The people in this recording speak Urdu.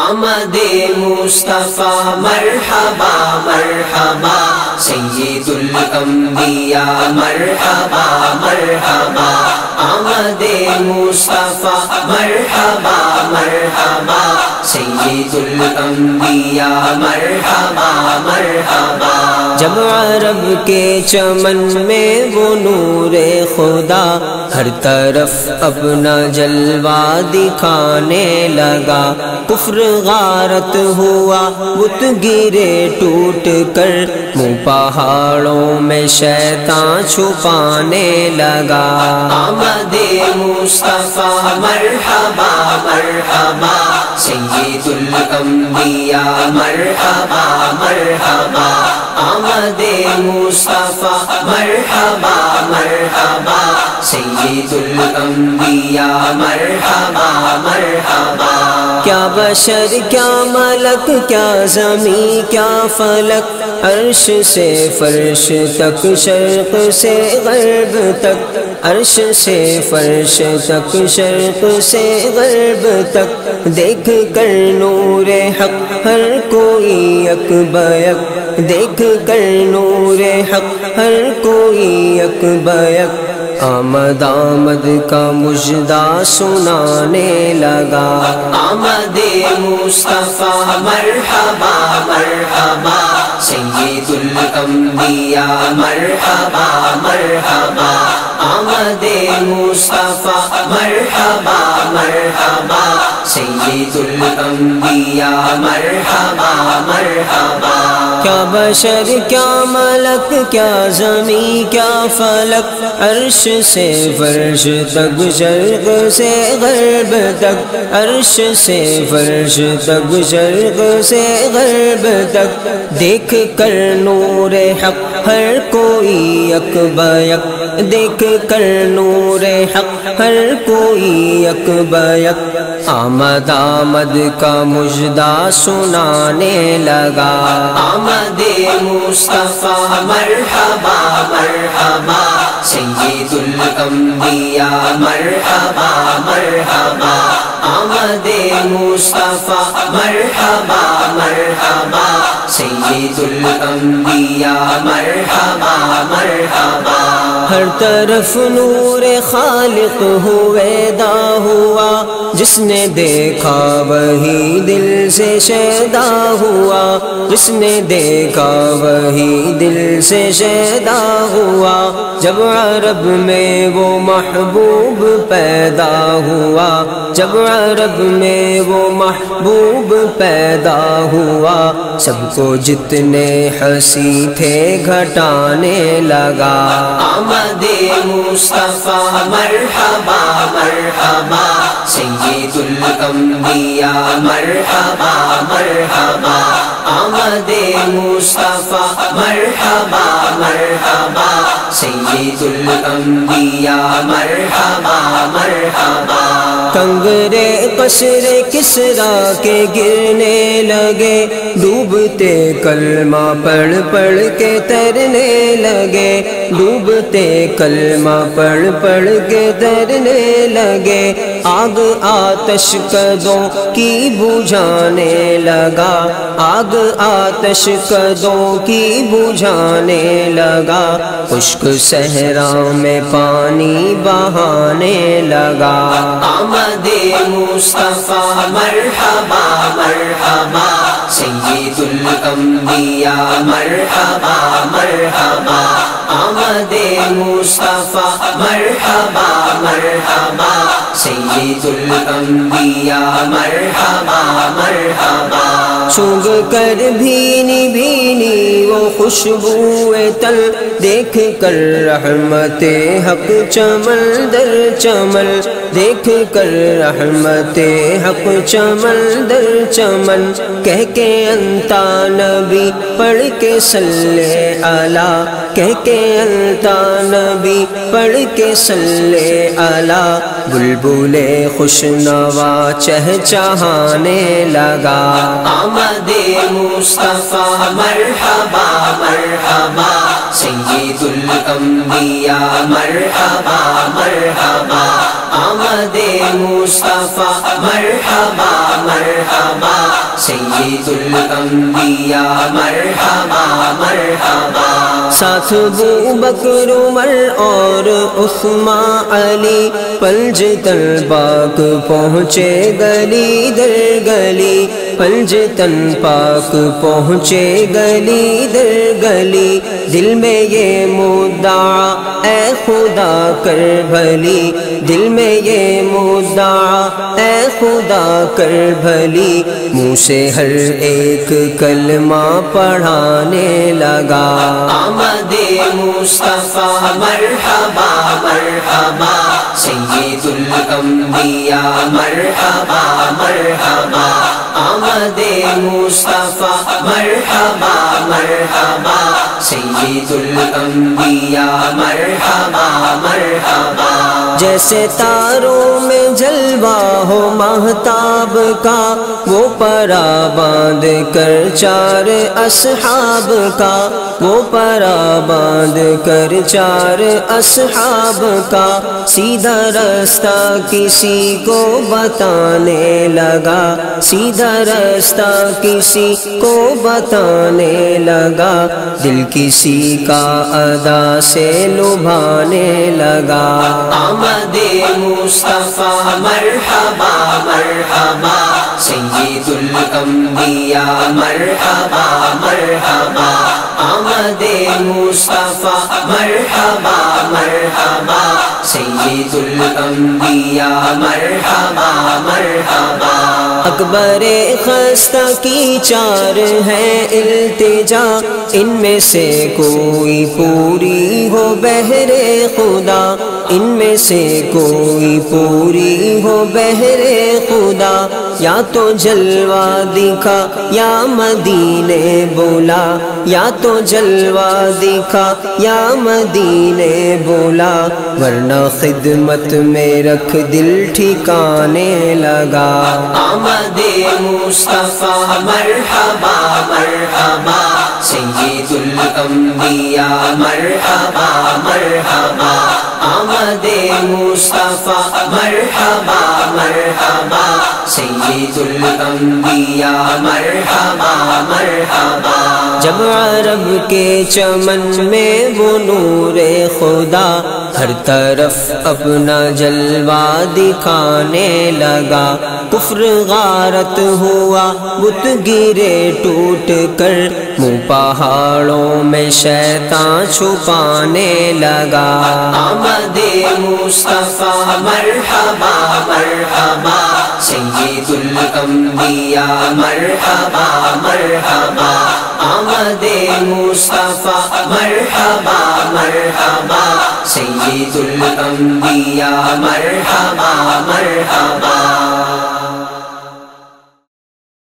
آمد مصطفیٰ مرحبا مرحبا سید الانبیاء مرحبا مرحبا آمد مصطفیٰ مرحبا مرحبا سید الانبیاء مرحبا مرحبا جب عرب کے چمن میں وہ نور خدا ہر طرف اپنا جلوہ دکھانے لگا، کفر غارت ہوا بت گرے ٹوٹ کر، منہ پہاڑوں میں شیطان چھپانے لگا۔ آمد مصطفیٰ مرحبا مرحبا سید الانبیاء مرحبا مرحبا آمد مصطفیٰ مرحبا مرحبا سید الانبیاء مرحبا مرحبا۔ کیا بشر کیا ملک کیا زمین کیا فلک، عرش سے فرش تک شرق سے غرب تک، عرش سے فرش تک شرق سے غرب تک، دیکھ کر نور حق ہر کوئی یک بیک، دیکھ کر نور حق ہر کوئی یک بیک، آمد آمد کا مژدہ سنانے لگا۔ آمد مصطفیٰ مرحبا مرحبا سید الانبیاء مرحبا مرحبا آمد مصطفیٰ مرحبا مرحبا سید الانبیاء مرحبا مرحبا۔ کیا بشر کیا ملک کیا زمین کیا فلک، عرش سے فرش تک شرق سے غرب تک، عرش سے فرش تک شرق سے غرب تک، دیکھ کر نور حق ہر کوئی یک بیک، دیکھ کر نور حق ہر کوئی یک بیک، آمد آمد کا مژدہ سنانے لگا۔ آمد مصطفیٰ مرحبا مرحبا سید الانبیاء مرحبا مرحبا آمد مصطفیٰ مرحبا مرحبا سید الانبیاء مرحبا مرحبا۔ ہر طرف نور خالق ہویدا ہوا، جس نے دیکھا وہی دل سے شیدا ہوا، جس نے دیکھا وہی دل سے شیدا ہوا، جب عرب میں وہ محبوب پیدا ہوا، جب عرب میں وہ محبوب پیدا ہوا، سب کو جتنے ہنسی تھے گھٹانے لگا۔ آمد مصطفیٰ مرحبا مرحبا سید الانبیاء مرحبا مرحبا آمد مصطفیٰ مرحبا مرحبا سید الانبیاء مرحبا مرحبا۔ کنگرے قصر کسریٰ کے گرنے لگے، ڈوبتے کلمہ پڑھ پڑھ کے ترنے لگے، ڈوبتے کلمہ پڑھ پڑھ کے ترنے لگے، آگ آتش قدوں کی بجھانے لگا، آگ آتش قدوں کی بجھانے لگا، خشک صحرا میں پانی بہانے لگا۔ آمد مصطفیٰ مرحبا مرحبا سید الانبیاء مرحبا مرحبا آمد مصطفیٰ مرحبا مرحبا سید الانبیاء مرحبا مرحبا۔ سونگ کر بھینی بھینی وہ خوشبو تل، دیکھ کر رحمت حق چمن در چمن، دیکھ کر رحمت حق چمن در چمن، کہہ کے انتا نبی پڑھ کے صلی علی، کہہ کے انتا نبی پڑھ کے صلی علی، بلبل خوش نوا چہچہانے لگا۔ آمد مصطفیٰ مرحبا مرحبا سید الانبیاء مرحبا مرحبا آمد مصطفیٰ مرحبا مرحبا مرحبا سید الانبیاء مرحبا مرحبا ساتھ ابو بکر عمر اور عثمان علی پنجتن پاک پہنچے گلی در گلی پنجتن پاک پہنچے گلی در گلی دل میں یہ مدعا اے خدا کر بھلی دل میں یہ مدعا اے خدا کر بھلی منہ سے ہر ایک کلمہ پڑھانے لگا آمد مصطفیٰ مرحبا مرحبا سید الانبیاء مرحبا مرحبا آمد مصطفیٰ مرحبا مرحبا سید الانبیاء مرحبا مرحبا جیسے تاروں میں جلوہ ہو ماہتاب کا وہ پرا باندھ کر چار اصحاب کا وہ پرا باندھ کر چار اصحاب کا سیدھا راستہ کسی کو بتانے لگا سیدھا راستہ کسی کو بتانے لگا دل کسی کا ادا سے لبھانے لگا آمد مصطفیٰ مرحبا مرحبا سید الانبیاء مرحبا مرحبا آمد مصطفیٰ مرحبا مرحبا سید الانبیاء مرحبا مرحبا اکبر خستہ کی چار ہے التجا ان میں سے کوئی پوری ہو بہر خدا ان میں سے کوئی پوری ہو بہر خدا یا تو جلوہ دکھا یا مدینے بولا یا تو جلوہ دکھا یا مدینے بولا ورنہ خدمت میں رکھ دل ٹھکانے لگا آمد مصطفیٰ مرحبا مرحبا سید الانبیاء مرحبا مرحبا آمد مصطفیٰ مرحبا مرحبا سید الانبیاء مرحبا مرحبا جب عرب کے چمن میں وہ نور خدا ہر طرف اپنا جلوہ دکھانے لگا کفر غارت ہوا بت گرے ٹوٹ کر منہ پہاڑوں میں شیطان چھپانے لگا آمد مصطفیٰ مرحبا مرحبا سید الانبیاء مرحبا مرحبا آمد مصطفیٰ مرحبا مرحبا سید الانبیاء مرحبا مرحبا